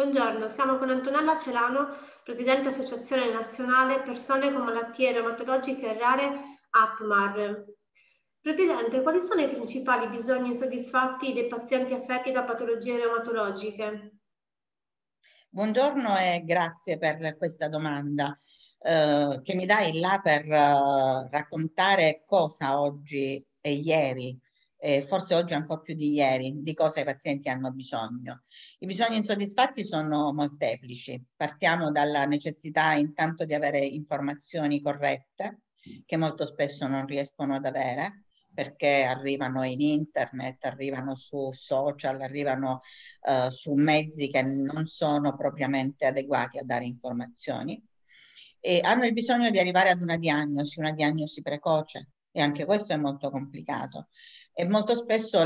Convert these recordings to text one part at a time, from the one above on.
Buongiorno, siamo con Antonella Celano, Presidente Associazione Nazionale Persone con Malattie Reumatologiche Rare APMAR. Presidente, quali sono i principali bisogni insoddisfatti dei pazienti affetti da patologie reumatologiche? Buongiorno e grazie per questa domanda che mi dà il là per raccontare cosa oggi e ieri, forse oggi ancora più di ieri, di cosa i pazienti hanno bisogno. I bisogni insoddisfatti sono molteplici. Partiamo dalla necessità intanto di avere informazioni corrette, che molto spesso non riescono ad avere perché arrivano in internet, arrivano su social, arrivano su mezzi che non sono propriamente adeguati a dare informazioni e hanno il bisogno di arrivare ad una diagnosi precoce, e anche questo è molto complicato. E molto spesso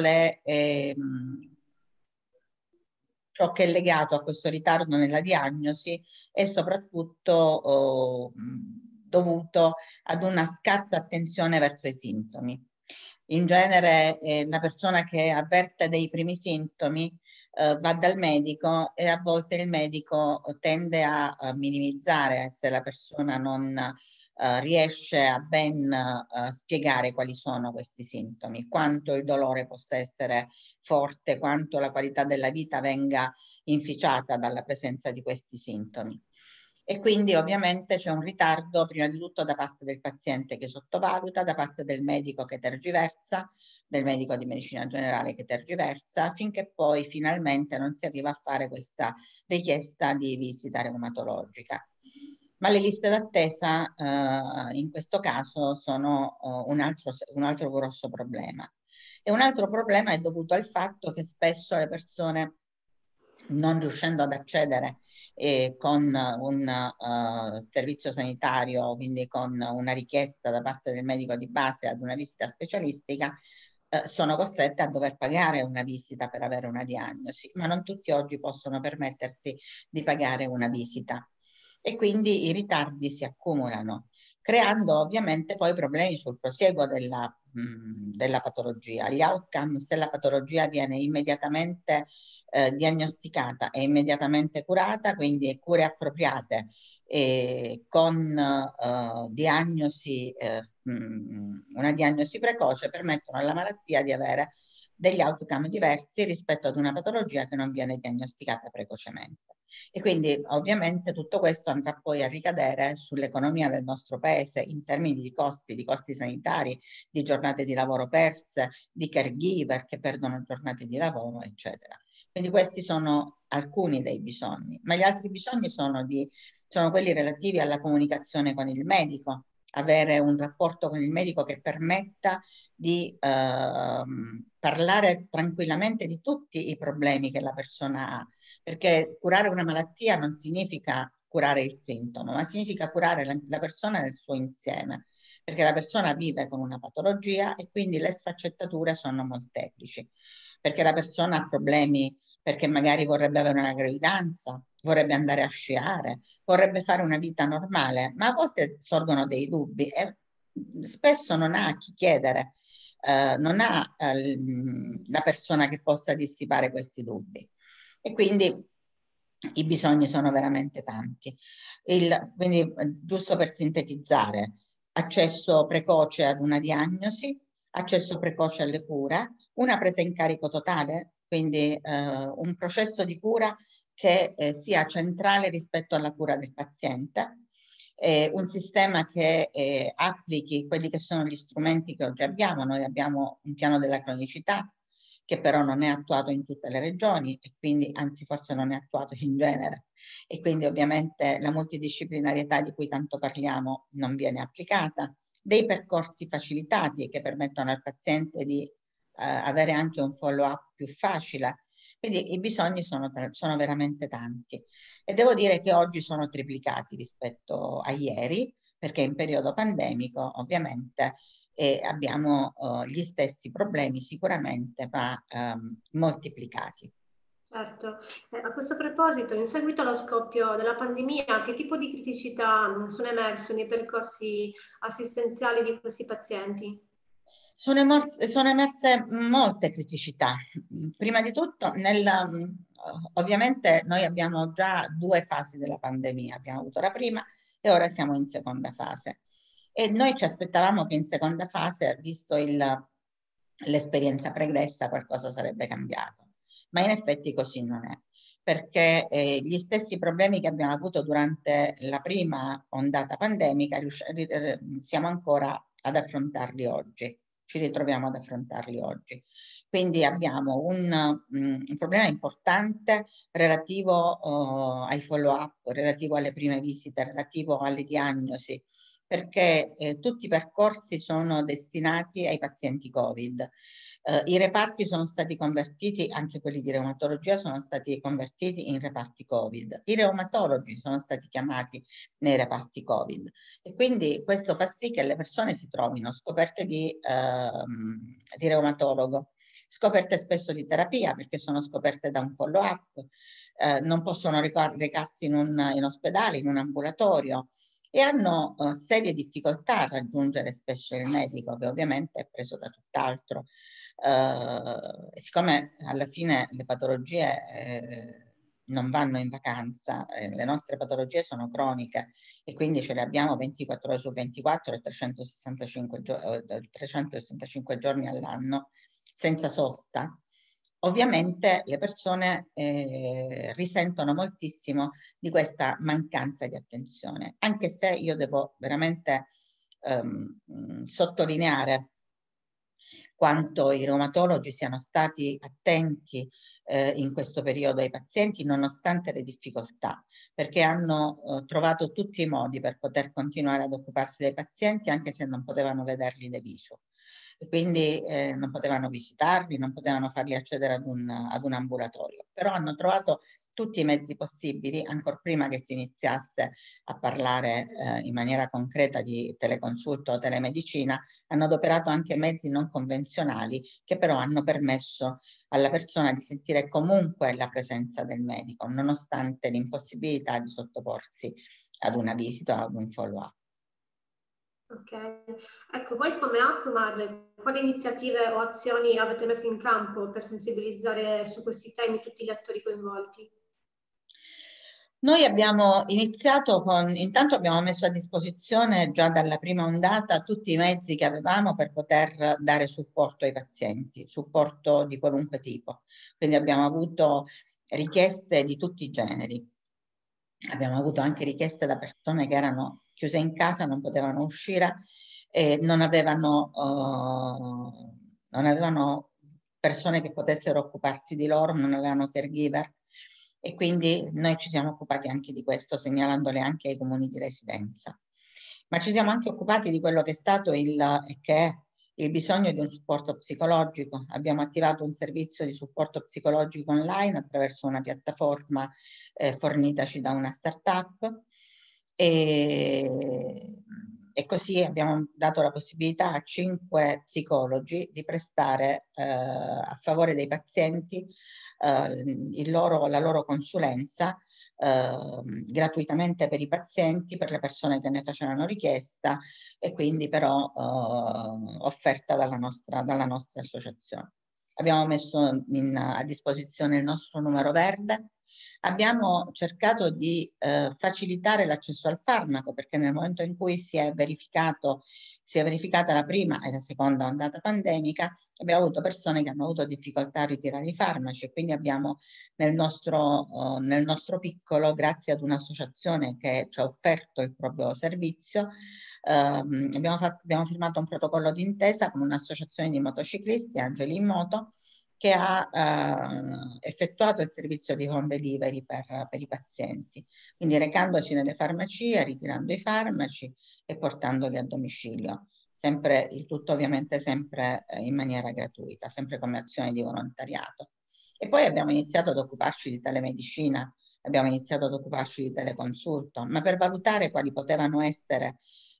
ciò che è legato a questo ritardo nella diagnosi è soprattutto dovuto ad una scarsa attenzione verso i sintomi. In genere la persona che avverte dei primi sintomi va dal medico e a volte il medico tende a minimizzare se la persona non riesce a ben spiegare quali sono questi sintomi, quanto il dolore possa essere forte, quanto la qualità della vita venga inficiata dalla presenza di questi sintomi. E quindi ovviamente c'è un ritardo prima di tutto da parte del paziente che sottovaluta, da parte del medico che tergiversa, del medico di medicina generale che tergiversa, finché poi finalmente non si arriva a fare questa richiesta di visita reumatologica. Ma le liste d'attesa in questo caso sono un altro grosso problema. E un altro problema è dovuto al fatto che spesso le persone, non riuscendo ad accedere con un servizio sanitario, quindi con una richiesta da parte del medico di base ad una visita specialistica, sono costrette a dover pagare una visita per avere una diagnosi, ma non tutti oggi possono permettersi di pagare una visita. E quindi i ritardi si accumulano, creando ovviamente poi problemi sul prosieguo della patologia. Gli outcome, se la patologia viene immediatamente diagnosticata e immediatamente curata, quindi cure appropriate con una diagnosi precoce, permettono alla malattia di avere degli outcome diversi rispetto ad una patologia che non viene diagnosticata precocemente. E quindi ovviamente tutto questo andrà poi a ricadere sull'economia del nostro paese in termini di costi sanitari, di giornate di lavoro perse, di caregiver che perdono giornate di lavoro, eccetera. Quindi questi sono alcuni dei bisogni, ma gli altri bisogni sono quelli relativi alla comunicazione con il medico, avere un rapporto con il medico che permetta di parlare tranquillamente di tutti i problemi che la persona ha, perché curare una malattia non significa curare il sintomo, ma significa curare la persona nel suo insieme, perché la persona vive con una patologia e quindi le sfaccettature sono molteplici, perché la persona ha problemi perché magari vorrebbe avere una gravidanza, vorrebbe andare a sciare, vorrebbe fare una vita normale, ma a volte sorgono dei dubbi e spesso non ha a chi chiedere, non ha la persona che possa dissipare questi dubbi. E quindi i bisogni sono veramente tanti. Quindi, giusto per sintetizzare, accesso precoce ad una diagnosi, accesso precoce alle cure, una presa in carico totale, quindi un processo di cura che sia centrale rispetto alla cura del paziente, un sistema che applichi quelli che sono gli strumenti che oggi abbiamo. Noi abbiamo un piano della cronicità che però non è attuato in tutte le regioni e quindi anzi forse non è attuato in genere, e quindi ovviamente la multidisciplinarietà di cui tanto parliamo non viene applicata, dei percorsi facilitati che permettono al paziente di avere anche un follow-up più facile. Quindi i bisogni sono veramente tanti e devo dire che oggi sono triplicati rispetto a ieri, perché in periodo pandemico ovviamente abbiamo gli stessi problemi sicuramente, ma moltiplicati. Certo. A questo proposito, in seguito allo scoppio della pandemia, che tipo di criticità sono emerse nei percorsi assistenziali di questi pazienti? Sono emerse molte criticità. Prima di tutto, ovviamente noi abbiamo già due fasi della pandemia, abbiamo avuto la prima e ora siamo in seconda fase. E noi ci aspettavamo che in seconda fase, visto l'esperienza pregressa, qualcosa sarebbe cambiato. Ma in effetti così non è, perché gli stessi problemi che abbiamo avuto durante la prima ondata pandemica siamo ancora ad affrontarli oggi. Ci ritroviamo ad affrontarli oggi. Quindi abbiamo un problema importante relativo ai follow-up, relativo alle prime visite, relativo alle diagnosi, perché tutti i percorsi sono destinati ai pazienti Covid. I reparti sono stati convertiti, anche quelli di reumatologia sono stati convertiti in reparti Covid. I reumatologi sono stati chiamati nei reparti Covid e quindi questo fa sì che le persone si trovino scoperte di reumatologo, scoperte spesso di terapia perché sono scoperte da un follow-up, non possono recarsi in ospedale, in un ambulatorio e hanno serie difficoltà a raggiungere spesso il medico che ovviamente è preso da tutt'altro. Siccome alla fine le patologie non vanno in vacanza, le nostre patologie sono croniche e quindi ce le abbiamo 24 ore su 24 e 365 giorni all'anno senza sosta. Ovviamente le persone risentono moltissimo di questa mancanza di attenzione, anche se io devo veramente sottolineare quanto i reumatologi siano stati attenti in questo periodo ai pazienti nonostante le difficoltà, perché hanno trovato tutti i modi per poter continuare ad occuparsi dei pazienti anche se non potevano vederli da viso. E quindi non potevano visitarli, non potevano farli accedere ad un ambulatorio, però hanno trovato tutti i mezzi possibili, ancora prima che si iniziasse a parlare in maniera concreta di teleconsulto o telemedicina, hanno adoperato anche mezzi non convenzionali che però hanno permesso alla persona di sentire comunque la presenza del medico, nonostante l'impossibilità di sottoporsi ad una visita o ad un follow-up. Ok, ecco, voi come AppMar, quali iniziative o azioni avete messo in campo per sensibilizzare su questi temi tutti gli attori coinvolti? Noi abbiamo iniziato intanto abbiamo messo a disposizione già dalla prima ondata tutti i mezzi che avevamo per poter dare supporto ai pazienti, supporto di qualunque tipo. Quindi abbiamo avuto richieste di tutti i generi. Abbiamo avuto anche richieste da persone che erano chiuse in casa, non potevano uscire e non avevano persone che potessero occuparsi di loro, non avevano caregiver. E quindi noi ci siamo occupati anche di questo, segnalandole anche ai comuni di residenza. Ma ci siamo anche occupati di quello che è stato e che è il bisogno di un supporto psicologico. Abbiamo attivato un servizio di supporto psicologico online attraverso una piattaforma fornitaci da una startup e così abbiamo dato la possibilità a 5 psicologi di prestare a favore dei pazienti la loro consulenza gratuitamente per i pazienti, per le persone che ne facevano richiesta e quindi però offerta dalla nostra associazione. Abbiamo messo a disposizione il nostro numero verde. Abbiamo cercato di facilitare l'accesso al farmaco perché nel momento in cui si è verificata la prima e la seconda ondata pandemica, abbiamo avuto persone che hanno avuto difficoltà a ritirare i farmaci e quindi abbiamo nel nostro piccolo, grazie ad un'associazione che ci ha offerto il proprio servizio, abbiamo firmato un protocollo d'intesa con un'associazione di motociclisti, Angeli in Moto, che ha effettuato il servizio di home delivery per i pazienti, quindi recandoci nelle farmacie, ritirando i farmaci e portandoli a domicilio. Sempre, il tutto ovviamente sempre in maniera gratuita, sempre come azione di volontariato. E poi abbiamo iniziato ad occuparci di telemedicina, abbiamo iniziato ad occuparci di teleconsulto, ma per valutare quali potevano essere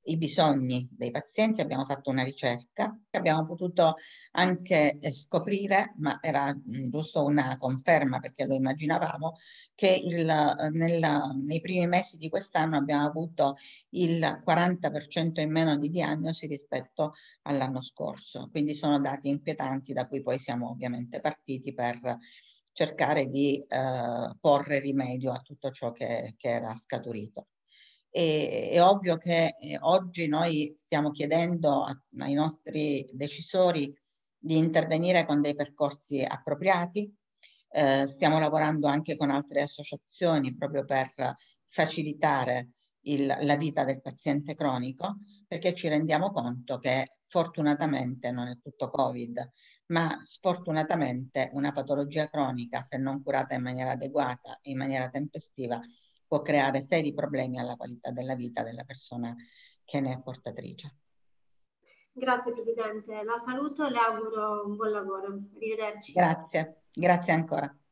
i bisogni dei pazienti, abbiamo fatto una ricerca che abbiamo potuto anche scoprire, ma era giusto una conferma perché lo immaginavamo, che nei primi mesi di quest'anno abbiamo avuto il 40% in meno di diagnosi rispetto all'anno scorso. Quindi sono dati inquietanti da cui poi siamo ovviamente partiti per cercare di porre rimedio a tutto ciò che era scaturito. È ovvio che oggi noi stiamo chiedendo ai nostri decisori di intervenire con dei percorsi appropriati. Stiamo lavorando anche con altre associazioni proprio per facilitare la vita del paziente cronico, perché ci rendiamo conto che fortunatamente non è tutto Covid, ma sfortunatamente una patologia cronica, se non curata in maniera adeguata e in maniera tempestiva, può creare seri problemi alla qualità della vita della persona che ne è portatrice. Grazie Presidente, la saluto e le auguro un buon lavoro. Arrivederci. Grazie, grazie ancora.